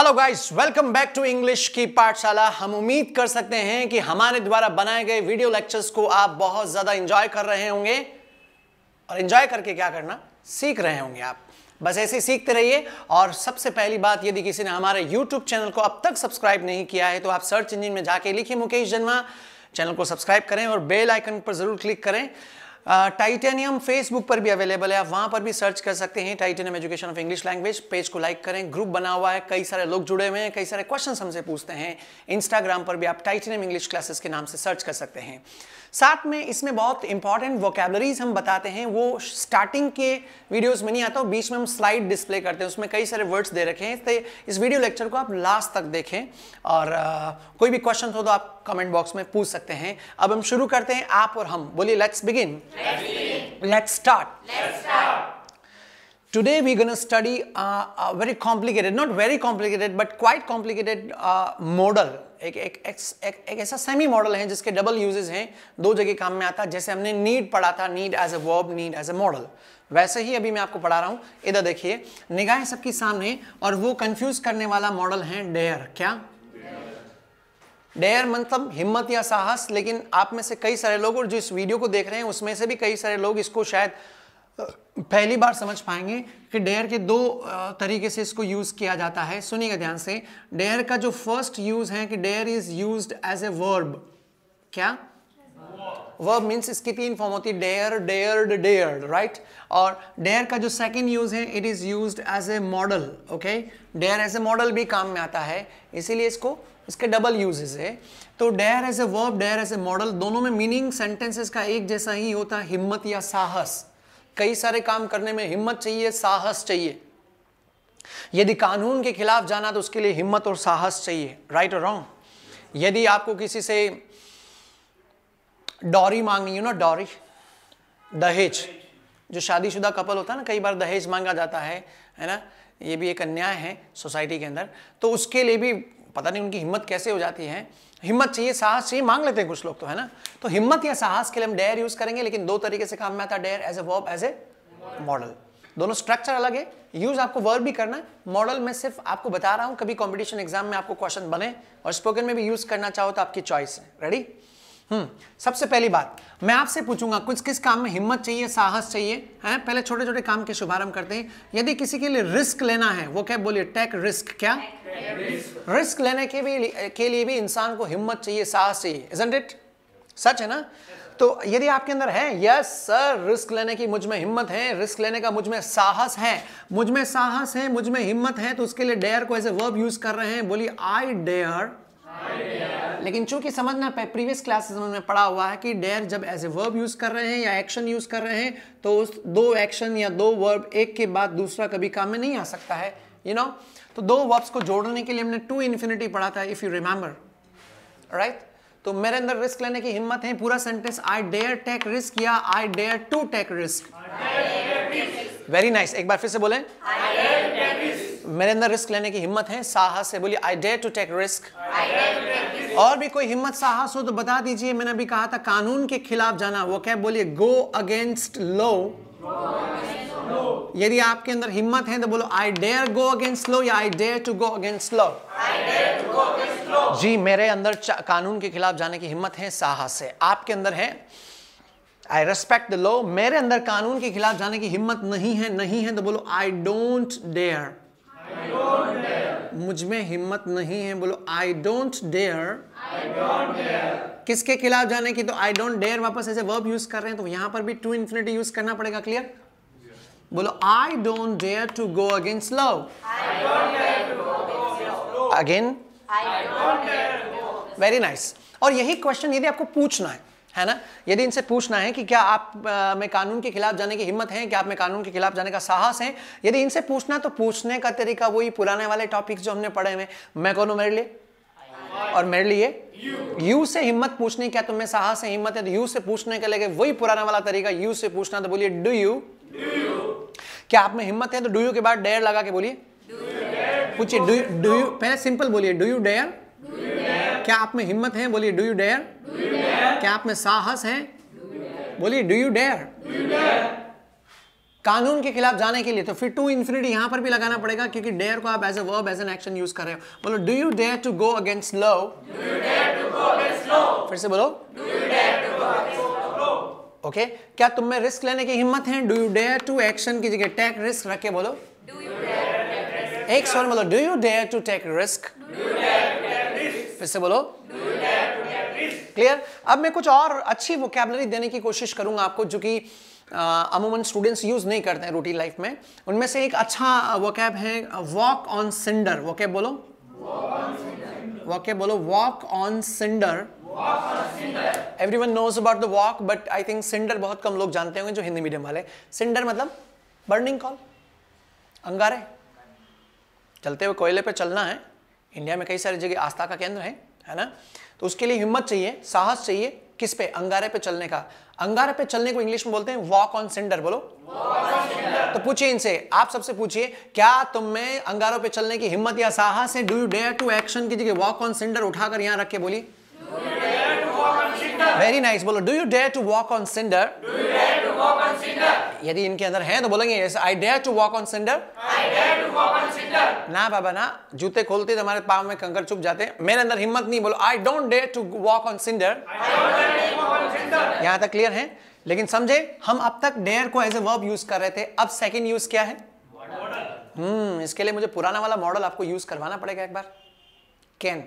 Hello guys, welcome back to English की पाठशाला। हम उम्मीद कर सकते हैं कि हमारे द्वारा बनाए गए वीडियो लेक्चर्स को आप बहुत ज्यादा एंजॉय कर रहे होंगे और एंजॉय करके क्या करना सीख रहे होंगे। आप बस ऐसे ही सीखते रहिए। और सबसे पहली बात, यदि किसी ने हमारे YouTube चैनल को अब तक सब्सक्राइब नहीं किया है तो आप सर्च इंजन में जाके लिखिए मुकेश जन्मा, चैनल को सब्सक्राइब करें और बेल आइकन पर जरूर क्लिक करें। टाइटेनियम फेसबुक पर भी अवेलेबल है, आप वहां पर भी सर्च कर सकते हैं titanium education of English language. Page को लाइक करें, ग्रुप बना हुआ है, कई सारे लोग जुड़े हुए हैं, कई सारे क्वेश्चंस हमसे पूछते हैं। इंस्टाग्राम पर भी आप टाइटेनियम इंग्लिश क्लासेस के नाम से सर्च कर सकते हैं। साथ में इसमें बहुत इंपॉर्टेंट वोकैबुलरीज हम बताते हैं, वो स्टार्टिंग के वीडियोस में नहीं आता, बीच में हम स्लाइड डिस्प्ले करते हैं, उसमें कई सारे वर्ड्स दे रखे हैं। तो इस वीडियो लेक्चर को आप लास्ट तक देखें और कोई भी क्वेश्चन हो तो आप कमेंट बॉक्स में पूछ सकते हैं। अब हम शुरू करते हैं, आप और हम। बोलिए let's begin. Let's start. Today we're going to study a very complicated, not very complicated, but quite complicated model. एक ऐसा सेमी मॉडल है जिसके डबल यूजेस हैं, दो जगह काम में आता है। जैसे हमने नीड पढ़ा था, need as a verb, need as a modal, वैसे ही अभी मैं आपको पढ़ा रहा हूं। इधर देखिए, निगाहें सबके सामने, और वो कंफ्यूज करने वाला मॉडल है डेयर। क्या डेयर? मतलब हिम्मत या साहस। लेकिन आप में से कई सारे लोग, और जो इस वीडियो को देख रहे हैं उसमें से भी कई सारे लोग इसको शायद पहली बार समझ पाएंगे कि डेयर के दो तरीके से इसको यूज किया जाता है। सुनिएगा ध्यान से। डेयर का जो फर्स्ट यूज है कि dare is used as a verb. क्या वर्ब मीन्स इसकी तीन फॉर्म होती है, डेयर, डेयर्ड, डेयर्ड, राइट। और डेयर का जो सेकंड यूज है, it is used as a modal. Okay, dare as a modal भी काम में आता है, इसीलिए इसके डबल यूजेस है। तो dare as a verb, dare as a modal, दोनों में मीनिंग सेंटेंसेस का एक जैसा ही होता है, हिम्मत या साहस। कई सारे काम करने में हिम्मत चाहिए, साहस चाहिए। यदि कानून के खिलाफ जाना तो उसके लिए हिम्मत और साहस चाहिए, राइट और रॉन्ग। यदि आपको किसी से डॉरी मांगनी है ना, डॉरी, दहेज, जो शादीशुदा कपल होता है ना, कई बार दहेज मांगा जाता है ना, ये भी एक अन्याय है सोसाइटी के अंदर। तो उसके लिए भी पता नहीं उनकी हिम्मत कैसे हो जाती है। हिम्मत चाहिए, साहस चाहिए, मांग लेते हैं कुछ लोग तो, है ना। तो हिम्मत या साहस के लिए हम डेयर यूज करेंगे, लेकिन दो तरीके से काम में आता है dare, as a verb, as a modal. दोनों स्ट्रक्चर अलग है, यूज आपको वर्ब भी करना है। मॉडल में सिर्फ आपको बता रहा हूं, कभी कंपटीशन एग्जाम में आपको क्वेश्चन बने और स्पोकन में भी यूज करना चाहो तो आपकी चॉइस है। रेडी? सबसे पहली बात मैं आपसे पूछूंगा, कुछ किस काम में हिम्मत चाहिए, साहस चाहिए, है? पहले छोटे छोटे काम के शुभारंभ करते हैं। यदि किसी के लिए रिस्क लेना है, वो क्या बोलिए? Take risk. क्या रिस्क लेने के लिए भी इंसान को हिम्मत चाहिए, साहस चाहिए, इजंट इट? सच है ना? तो यदि आपके अंदर है, यस सर, रिस्क लेने की मुझ में हिम्मत है, रिस्क लेने का मुझ में साहस है, मुझ में साहस है, मुझ में हिम्मत है, तो उसके लिए डेयर को एज ए वर्ब यूज कर रहे हैं। बोलिए आई डेयर। लेकिन चूंकि समझना, प्रीवियस क्लासेस में पढ़ा हुआ है कि डेयर जब एज ए वर्ब यूज कर रहे हैं या एक्शन यूज कर रहे हैं, तो उस दो एक्शन या दो वर्ब एक के बाद दूसरा कभी काम में नहीं आ सकता है, यू नो। तो दो वर्ब्स को जोड़ने के लिए हमने टू इन्फिनिटी पढ़ा था, इफ यू रिमेंबर, राइट। तो मेरे अंदर रिस्क लेने की हिम्मत है, पूरा sentence I dare take risk या I dare to take risk. Very nice, एक बार फिर से बोलें, मेरे अंदर रिस्क लेने की हिम्मत है, साहस है। बोलिए I dare to take risk. और भी कोई हिम्मत साहस हो तो बता दीजिए। मैंने अभी कहा था कानून के खिलाफ जाना, वो क्या? बोलिए गो अगेंस्ट लॉ। यदि आपके अंदर हिम्मत है तो बोलो I dare go against law या I dare to go against law. जी, मेरे अंदर कानून के खिलाफ जाने की हिम्मत है, साहस है। आपके अंदर है आई रेस्पेक्ट द लॉ, मेरे अंदर कानून के खिलाफ जाने की हिम्मत नहीं है। नहीं है तो बोलो आई डोंट डेयर। मुझ में हिम्मत नहीं है, बोलो आई डोंट डेयर। किसके खिलाफ जाने की? तो आई डोंट डेयर वापस ऐसे वर्ब यूज कर रहे हैं, तो यहां पर भी टू इन्फिनिटी यूज करना पड़ेगा। क्लियर? बोलो I don't dare to go against law. Again, very nice. और यही क्वेश्चन यदि आपको पूछना है ना, यदि इनसे पूछना है कि क्या आप में कानून के खिलाफ जाने की हिम्मत है, क्या आप में कानून के खिलाफ जाने का साहस है, यदि इनसे पूछना तो पूछने का तरीका वही पुराने वाले टॉपिक्स जो हमने पढ़े हुए। मैं कौन हूं मेरे लिए और मेरे लिए यू से हिम्मत पूछनी, क्या तुम्हें साहस है, हिम्मत है, तो यू से पूछने के लिए वही पुराना वाला तरीका, यू से पूछना। तो बोलिए डू यू। क्या आप में हिम्मत है तो डू यू के बाद डेयर लगा के बोलिए, पूछिए डू यू। पहले सिंपल बोलिए डू यू डेयर। क्या आप में हिम्मत है? बोलिए डू यू डेयर। क्या आप में साहस है? बोलिए डू यू डेयर। कानून के खिलाफ जाने के लिए, तो फिर टू इन्फिनिटी यहां पर भी लगाना पड़ेगा क्योंकि डेयर को आप as a verb, as an action use कर रहे हो। बोलो do you dare to go against law. फिर से बोलो ओके क्या तुम में रिस्क लेने की हिम्मत है? Do you dare to action की जगह टेक रिस्क रख के बोलो, एक स्वर बोलो do you dare to take risk. फिर से बोलो क्लियर। अब मैं कुछ और अच्छी वोकैबुलरी देने की कोशिश करूंगा आपको जो कि अमूमन स्टूडेंट्स यूज नहीं करते हैं रूटीन लाइफ में। उनमें से एक अच्छा वोकैब है वॉक ऑन सिंडर। वोकैब बोलो, वोकैब बोलो walk on cinder. Everyone knows about the walk but I think cinder बहुत कम लोग जानते होंगे जो हिंदी मीडियम वाले। सिंडर मतलब बर्निंग कॉल, अंगारे। चलते हुए कोयले पे चलना है। इंडिया में कई सारी जगह आस्था का केंद्र है ना, तो उसके लिए हिम्मत चाहिए, साहस चाहिए। किस पे? अंगारे पे चलने का। अंगारे पे चलने को इंग्लिश में बोलते हैं वॉक ऑन सिंडर। बोलो तो पूछिए इनसे, आप सबसे पूछिए क्या तुम में अंगारों पे चलने की हिम्मत या साहस है? Do you dare to action की जगह वॉक ऑन सिंडर उठाकर यहां रख के बोलिए वेरी नाइस। बोलो do you dare to walk on cinder. यदि इनके अंदर है तो बोलेंगे I dare to walk on cinder. ना बाबा ना, जूते खोलते तो हमारे पाँव में कंकर चुभ जाते। मेरे अंदर हिम्मत नहीं। बोलो I don't dare to walk on cinder. यहां तक क्लियर है? लेकिन समझे हम अब तक डेयर को एज ए वर्ब यूज कर रहे थे, अब सेकंड यूज क्या है? इसके लिए मुझे पुराना वाला मॉडल आपको यूज करवाना पड़ेगा एक बार। कैन,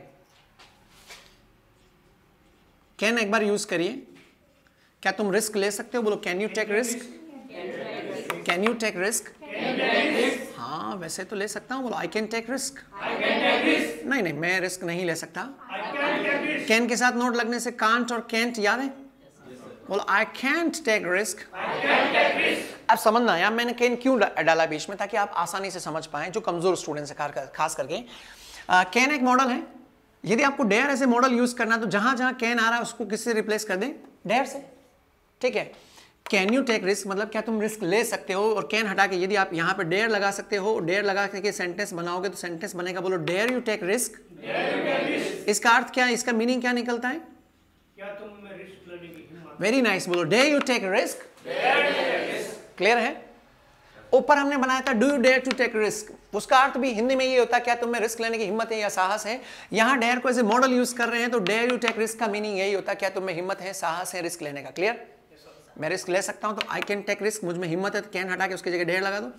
कैन एक बार यूज करिए। क्या तुम रिस्क ले सकते हो? बोलो can you take risk. Can you take risk? हाँ वैसे तो ले सकता हूं। बोलो आई कैन टेक रिस्क। नहीं नहीं मैं रिस्क नहीं ले सकता। कैन के साथ नोट लगने से कांट और कैंट याद है? बोलो आई कैंट टेक रिस्क। अब समझना यार मैंने कैन क्यों डाला बीच में, ताकि आप आसानी से समझ पाएं जो कमजोर स्टूडेंट है खास करके। कैन एक मॉडल है। यदि आपको डेयर ऐसे मॉडल यूज करना तो जहां जहां कैन आ रहा है उसको किससे रिप्लेस कर दें? डेयर से। ठीक है। कैन यू टेक रिस्क मतलब क्या तुम रिस्क ले सकते हो, और कैन हटा के यदि आप यहां पे डेयर लगा सकते हो, डेयर लगा के सेंटेंस बनाओगे तो सेंटेंस बनेगा बोलो डेयर यू टेक रिस्क। इसका अर्थ क्या है? इसका मीनिंग क्या निकलता है? क्या तुम में रिस्क लेने की हिम्मत। Very nice. बोलो dare you take risk. Clear है? ऊपर हमने बनाया था do you dare to take risk, उसका अर्थ भी हिंदी में ये होता है क्या तुम में रिस्क लेने की हिम्मत है या साहस है। यहां डेयर को ऐसे मॉडल यूज कर रहे हैं तो डेयर यू टेक रिस्क का मीनिंग यही होता है क्या तुम में हिम्मत है, साहस है रिस्क लेने का। क्लियर? मैं रिस्क ले सकता हूं तो आई कैन टेक रिस्क, मुझ में हिम्मत है तो कैन हटा के उसकी जगह डेयर लगा दो।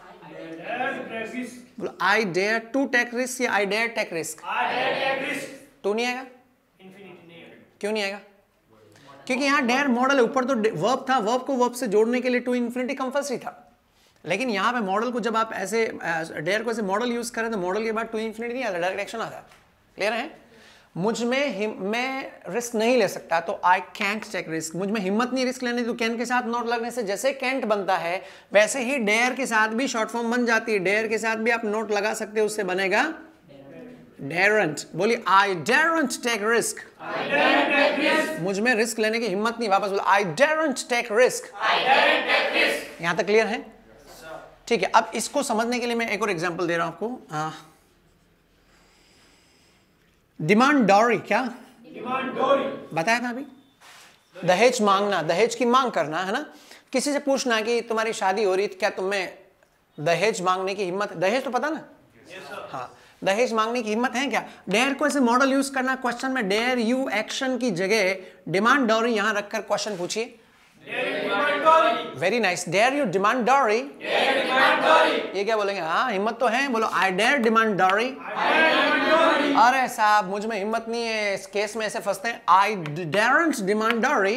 बोलो I dare to take risk या I dare take risk. To नहीं आएगा? क्यों नहीं आएगा? क्योंकि यहां डेयर मॉडल है, ऊपर तो वर्ब था, वर्ब को वर्ब से जोड़ने के लिए टू इन्फिनिटी कंपल्सरी था। लेकिन यहां पे मॉडल को जब आप ऐसे डेयर को ऐसे मॉडल यूज करें तो मॉडल के बाद टू इन्फिनिटी नहीं आता, डायरेक्ट एक्शन आता है। क्लियर है? मुझ में मैं रिस्क नहीं ले सकता तो आई कैंट टेक रिस्क। मुझ में हिम्मत नहीं रिस्क लेने तो कैन के साथ नोट लगने से जैसे कैंट बनता है वैसे ही डेयर के साथ भी शॉर्ट फॉर्म बन जाती है। डेयर के साथ भी आप नोट लगा सकते हो, उससे बनेगा डेरेंट। बोलिए आई डेरेंट टेक रिस्क। मुझ में रिस्क लेने की हिम्मत नहीं। वापस बोलो आई डेरेंट टेक रिस्क। यहां तक क्लियर है? ठीक है। अब इसको समझने के लिए मैं एक और एग्जांपल दे रहा हूं आपको। डिमांड डॉरी, क्या डिमांड डॉरी बताया था अभी? दहेज मांगना, दहेज की मांग करना है ना। किसी से पूछना कि तुम्हारी शादी हो रही थी, क्या तुम्हें दहेज मांगने की हिम्मत? दहेज तो पता ना? हाँ, दहेज मांगने की हिम्मत है क्या? डेयर को ऐसे मॉडल यूज करना क्वेश्चन में, डेयर यू एक्शन की जगह डिमांड डॉरी यहां रखकर क्वेश्चन पूछिए। Very nice. Dare you demand dowry. ये क्या बोलेंगे? हाँ हिम्मत तो है। बोलो आई डेयर डिमांड डॉरी। अरे साहब मुझ में हिम्मत नहीं है, इस केस में ऐसे फंसते हैं। I daren't demand dowry.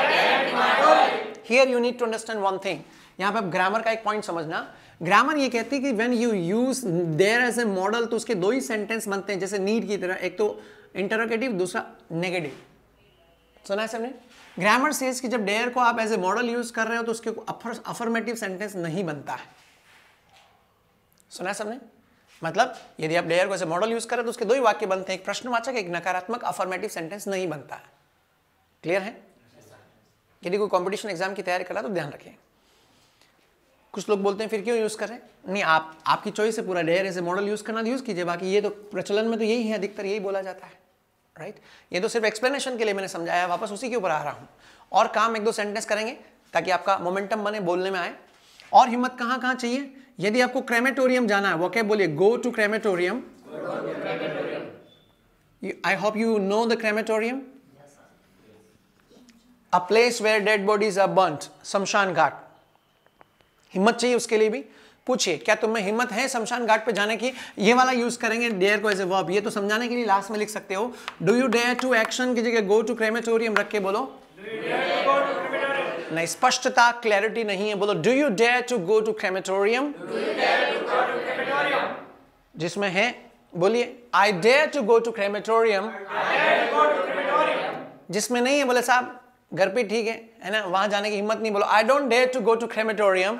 Here you need to understand one thing. यहां पे ग्रामर का एक पॉइंट समझना। ग्रामर ये कहती है कि when you use dare as a modal तो उसके दो ही सेंटेंस बनते हैं जैसे नीड की तरह, एक तो इंटरोगेटिव दूसरा नेगेटिव। सुना है सबने? ग्रामर सेज कि जब डेयर को आप एज ए मॉडल यूज कर रहे हो तो उसके अफर्मेटिव सेंटेंस नहीं बनता है। सुना है सबने? मतलब यदि आप डेयर को ऐसे मॉडल यूज करें तो उसके दो ही वाक्य बनते हैं, एक प्रश्नवाचक एक नकारात्मक। अफर्मेटिव सेंटेंस नहीं बनता है। क्लियर है? यदि कोई कंपटीशन एग्जाम की तैयारी कर रहा है तो ध्यान रखें। कुछ लोग बोलते हैं फिर क्यों यूज करें? नहीं, आपकी चॉइस है, पूरा डेयर ऐसे मॉडल यूज करना यूज कीजिए। बाकी ये तो प्रचलन में तो यही है, अधिकतर यही बोला जाता है। राइट? ये तो सिर्फ एक्सप्लेनेशन के लिए मैंने समझाया, वापस उसी के ऊपर आ रहा हूं। और काम एक दो सेंटेंस करेंगे ताकि आपका मोमेंटम बने, बोलने में आए। और हिम्मत कहां कहां चाहिए? यदि आपको क्रेमेटोरियम जाना है, वो क्या बोलिए, go to crematorium. I hope you know the crematorium. A place where dead bodies are burnt. शमशान घाट. हिम्मत चाहिए उसके लिए भी. पूछिए क्या तुम में हिम्मत है शमशान घाट पे जाने की? ये वाला यूज करेंगे डेयर को एज ए वर्ब. ये तो समझाने के लिए लास्ट में लिख सकते हो. Do you dare to action की जगह गो टू क्रेमेटोरियम रख के बोलो. नहीं, स्पष्टता क्लैरिटी नहीं है. बोलो do you dare to go to crematorium. जिसमें है बोलिए I dare to go to crematorium. जिसमें नहीं है बोले साहब घर पे ठीक है ना, वहां जाने की हिम्मत नहीं. बोलो I don't dare to go to crematorium.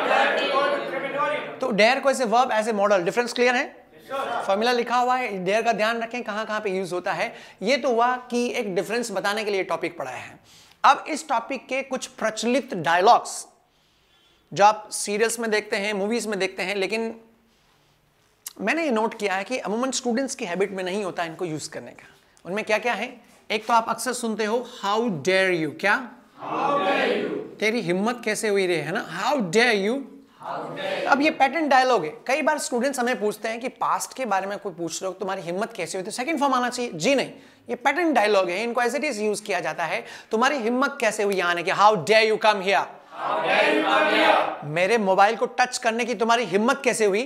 तो डेयर को ऐसे verb as a modal. Difference clear है? फॉर्मूला लिखा हुआ है. डेयर का ध्यान रखें कहां कहां पे यूज होता है. ये तो हुआ कि एक डिफरेंस बताने के लिए टॉपिक पढ़ाया है. अब इस टॉपिक के कुछ प्रचलित डायलॉग्स जो आप सीरियल्स में देखते हैं, मूवीज में देखते हैं, लेकिन मैंने ये नोट किया है कि अमूमन स्टूडेंट्स की हैबिट में नहीं होता इनको यूज करने का. उनमें क्या क्या है? एक तो आप अक्सर सुनते हो हाउ डेयर यू. क्या? How dare you. तेरी हिम्मत कैसे हुई रे, है ना, हाउ डेयर यू. अब ये पैटर्न डायलॉग है. कई बार स्टूडेंट्स हमें पूछते हैं कि पास्ट के बारे में कोई पूछ रहे हो तुम्हारी हिम्मत कैसे हुई, तो सेकंड फॉर्म आना चाहिए. जी नहीं, ये पैटर्न डायलॉग है. इनको एज इट इज यूज किया जाता है. तुम्हारी हिम्मत कैसे हुई आने की. How dare you come here. मेरे मोबाइल को टच करने की तुम्हारी हिम्मत कैसे हुई.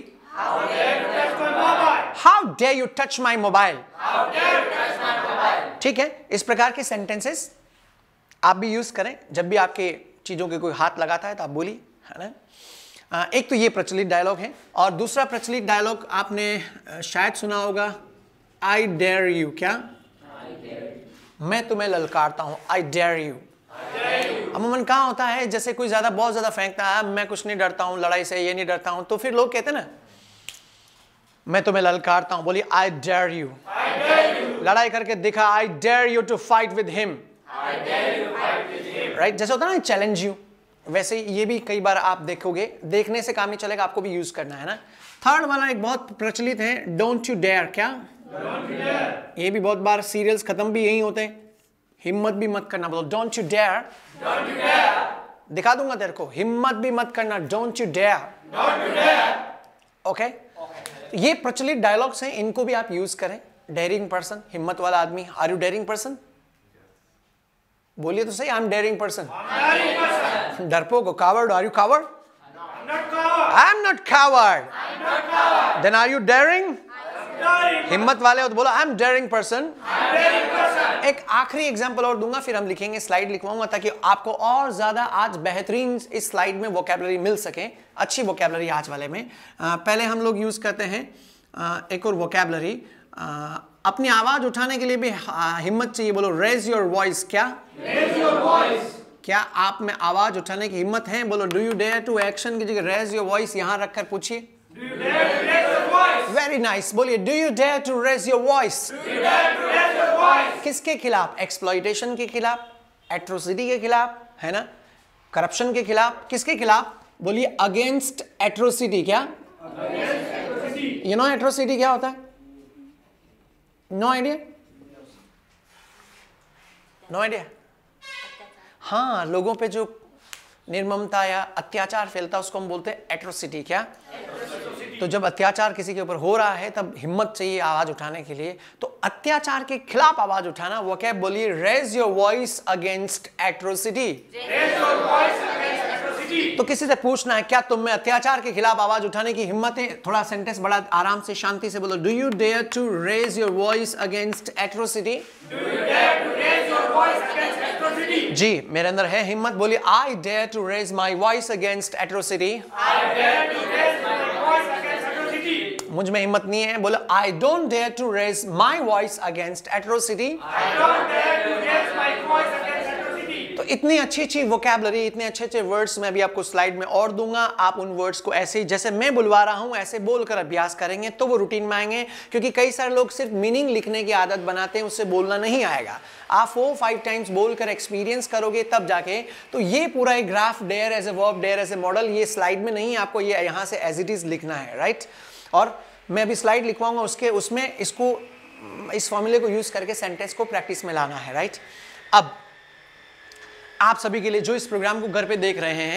How dare you touch my mobile? ठीक है, इस प्रकार के सेंटेंसेस आप भी यूज करें जब भी आपके चीजों के कोई हाथ लगाता है तो आप बोलिए, है ना. एक तो ये प्रचलित डायलॉग है. और दूसरा प्रचलित डायलॉग आपने शायद सुना होगा, आई डेयर यू. क्या? मैं तुम्हें ललकारता हूं. I dare you. अमूमन कहाँ होता है, जैसे कोई ज्यादा बहुत ज्यादा फेंकता है, मैं कुछ नहीं डरता हूं लड़ाई से, ये नहीं डरता हूं, तो फिर लोग कहते हैं ना मैं तुम्हें ललकारता हूं. बोलिए आई डेयर यू. लड़ाई करके दिखा. I dare you to fight with him. Right, जैसे होता है ना चैलेंज यू, वैसे ये भी कई बार आप देखोगे. देखने से काम नहीं चलेगा, आपको भी यूज करना है ना. थर्ड वाला एक बहुत प्रचलित है, डोंट यू डेयर. क्या? ये भी बहुत बार सीरियल्स खत्म भी यही होते हैं, हिम्मत भी मत करना. बोलो डोंट यू डेयर. दिखा दूंगा तेरे को, हिम्मत भी मत करना. Don't you dare. ओके, ये प्रचलित डायलॉग्स हैं, इनको भी आप यूज करें. डेयरिंग पर्सन, हिम्मत वाला आदमी. Are you daring person? बोलिए तो सही, आई एम डेयरिंग पर्सन. डरपोक, coward. Are you coward? I am not coward. Then are you daring? हिम्मत वाले हो तो बोलो आई एम डेयरिंग पर्सन. एक आखिरी एग्जांपल और दूंगा, फिर हम लिखेंगे. स्लाइड लिखवाऊंगा ताकि आपको और ज्यादा आज बेहतरीन इस स्लाइड में वोकैबुलरी मिल सके. अच्छी वोकैबुलरी आज वाले में. पहले हम लोग यूज करते हैं एक और वोकैबुलरी. अपनी आवाज उठाने के लिए भी हिम्मत चाहिए. बोलो रेज योर वॉइस. क्या? Raise your voice. क्या आप में आवाज उठाने की हिम्मत है? बोलो do you dare to action की जगह रेज योर वॉइस यहां रखकर पूछिए. Very nice. बोलिए do you dare to raise your voice. किसके खिलाफ? एक्सप्लॉइटेशन के खिलाफ, एट्रोसिटी के खिलाफ, है ना, करप्शन के खिलाफ. किसके खिलाफ? बोलिए अगेंस्ट एट्रोसिटी. क्या? यू नो एट्रोसिटी क्या होता है? No idea? No idea. हाँ, लोगों पे जो निर्ममता या अत्याचार फैलता है उसको हम बोलते हैं एट्रोसिटी. क्या? तो जब अत्याचार किसी के ऊपर हो रहा है तब हिम्मत चाहिए आवाज उठाने के लिए. तो अत्याचार के खिलाफ आवाज उठाना, वो क्या? बोलिए raise your voice against atrocity. तो किसी से पूछना है क्या तुम में अत्याचार के खिलाफ आवाज उठाने की हिम्मत है? थोड़ा सेंटेंस बड़ा आराम से शांति से बोलो. Do you dare to raise your voice against atrocity. जी, मेरे अंदर है हिम्मत. बोलिए I dare to raise my voice against atrocity. मुझ में हिम्मत नहीं है. बोलो I don't dare to raise my voice against atrocity. तो इतनी अच्छी अच्छी वोकैबुलरी, इतने अच्छे अच्छे वर्ड्स मैं भी आपको स्लाइड में और दूंगा. आप उन वर्ड्स को ऐसे ही जैसे मैं बुलवा रहा हूं ऐसे बोलकर अभ्यास करेंगे तो वो रूटीन में आएंगे. क्योंकि कई सारे लोग सिर्फ मीनिंग लिखने की आदत बनाते हैं, उससे बोलना नहीं आएगा. आप 4-5 टाइम्स बोलकर एक्सपीरियंस करोगे तब जाके. तो ये पूरा एक graph, dare as a verb, dare as a modal, ये स्लाइड में नहीं, आपको ये यहां से एज इट इज लिखना है. राइट, और मैं अभी स्लाइड लिखवाऊंगा, उसमें इसको, इस फॉर्मूले को यूज करके सेंटेंस को प्रैक्टिस में लाना है. राइट, अब आप सभी के लिए जो इस प्रोग्राम को घर पे देख रहे हैं,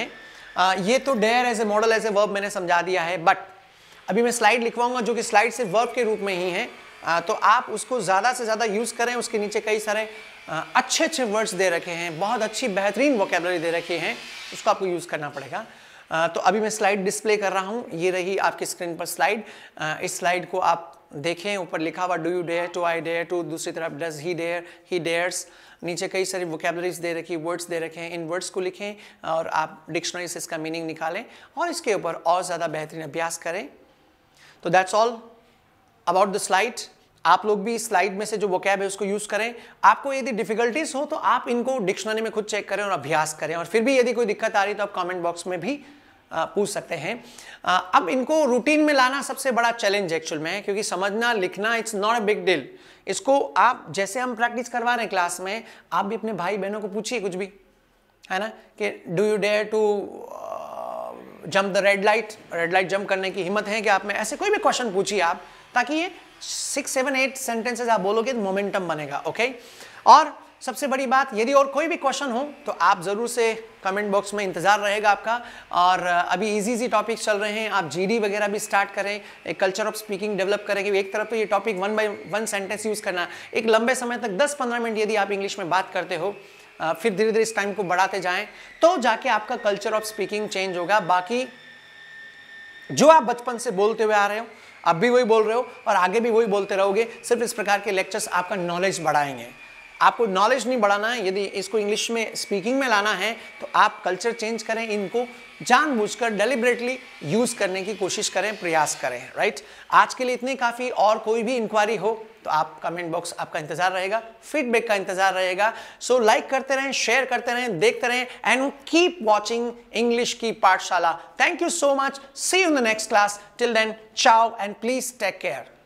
ये तो dare as a modal as a verb मैंने समझा दिया है, बट अभी मैं स्लाइड लिखवाऊंगा जो कि स्लाइड से वर्ब के रूप में ही है। तो आप उसको ज़्यादा से ज़्यादा यूज़ करें। उसके नीचे कई सारे अच्छे अच्छे वर्ड्स दे रखे हैं, बहुत अच्छी बेहतरीन वोकेबलरी दे रखी हैं, उसको आपको यूज़ करना पड़ेगा। तो अभी मैं स्लाइड डिस्प्ले कर रहा हूँ, ये रही आपकी स्क्रीन पर स्लाइड। इस स्लाइड को आप देखें, ऊपर लिखा हुआ do you dare to, I dare to, दूसरी तरफ does he dare, he dares. नीचे कई सारी वोकेबलरीज दे रखी, वर्ड्स दे रखे हैं, इन वर्ड्स को लिखें और आप डिक्शनरी से इसका मीनिंग निकालें और इसके ऊपर और ज़्यादा बेहतरीन अभ्यास करें। तो that's all about the slide. आप लोग भी स्लाइड में से जो वोकैब है उसको यूज़ करें। आपको यदि डिफिकल्टीज हो तो आप इनको डिक्शनरी में खुद चेक करें और अभ्यास करें, और फिर भी यदि कोई दिक्कत आ रही है तो आप कमेंट बॉक्स में भी पूछ सकते हैं। अब इनको रूटीन में लाना सबसे बड़ा चैलेंज एक्चुअल में है, क्योंकि समझना लिखना it's not a big deal. इसको आप जैसे हम प्रैक्टिस करवा रहे हैं क्लास में, आप भी अपने भाई बहनों को पूछिए कुछ भी, है ना, कि do you dare to jump the red light jump करने की हिम्मत है कि आप में, ऐसे कोई भी क्वेश्चन पूछिए आप, ताकि ये 6, 7, 8 सेंटेंसेस आप बोलोगे तो मोमेंटम बनेगा। ओके, और सबसे बड़ी बात, यदि और कोई भी क्वेश्चन हो तो आप जरूर से कमेंट बॉक्स में इंतजार रहेगा आपका। और अभी इजी टॉपिक्स चल रहे हैं, आप जीडी वगैरह भी स्टार्ट करें, एक कल्चर ऑफ स्पीकिंग डेवलप करें कि एक तरफ तो ये टॉपिक 1 by 1 सेंटेंस यूज करना, एक लंबे समय तक 10-15 मिनट यदि आप इंग्लिश में बात करते हो, फिर धीरे धीरे इस टाइम को बढ़ाते जाएं, तो जाके आपका कल्चर ऑफ स्पीकिंग चेंज होगा। बाकी जो आप बचपन से बोलते हुए आ रहे हो, अब भी वही बोल रहे हो और आगे भी वही बोलते रहोगे। सिर्फ इस प्रकार के लेक्चर्स आपका नॉलेज बढ़ाएंगे। आपको नॉलेज नहीं बढ़ाना है, यदि इसको इंग्लिश में स्पीकिंग में लाना है तो आप कल्चर चेंज करें, इनको जानबूझकर डेलिबरेटली यूज करने की कोशिश करें, प्रयास करें। राइट, आज के लिए इतनी काफ़ी। और कोई भी इंक्वायरी हो तो आप कमेंट बॉक्स, आपका इंतजार रहेगा, फीडबैक का इंतजार रहेगा। सो लाइक करते रहें, शेयर करते रहें, देखते रहें, एंड कीप वॉचिंग इंग्लिश की पाठशाला। Thank you so much, see you in the next class. Till then, ciao and please take care.